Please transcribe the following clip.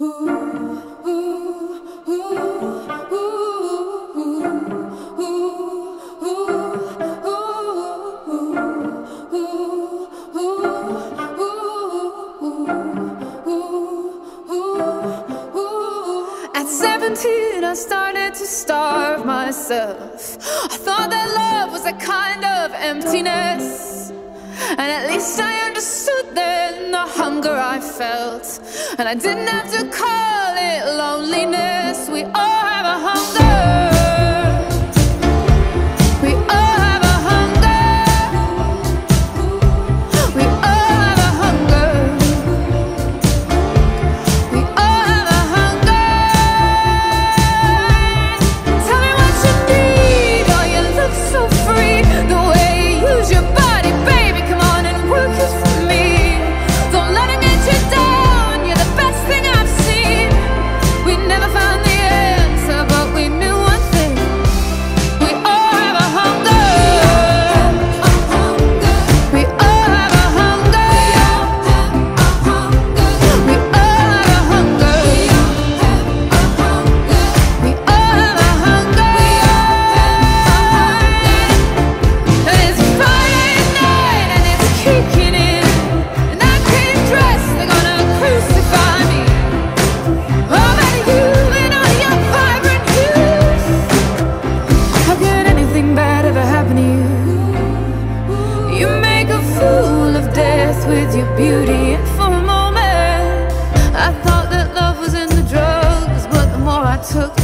At 17, I started to starve myself. I thought that love was a kind of emptiness, and at least I understood then the hunger I felt. And I didn't have to call it loneliness. We all have a hunger. We all have a hunger. We all have a hunger. We all have a hunger. Tell me what you need. Oh, you look so free. The way you use your body, baby. Come on and work it for me. Don't let it get you down. You're the best thing I've seen. We never found the answer, but we knew one thing. We all have a hunger. We all have a hunger. We all have a hunger. We all have a hunger. It's Friday night and it's kicking in, and I can't dress. They're gonna crucify me. Oh, but you've been on your vibrant youth. How could anything bad ever happen to you? You make a fool of death with your beauty, and for a moment I thought that love was in the drugs, but the more I took,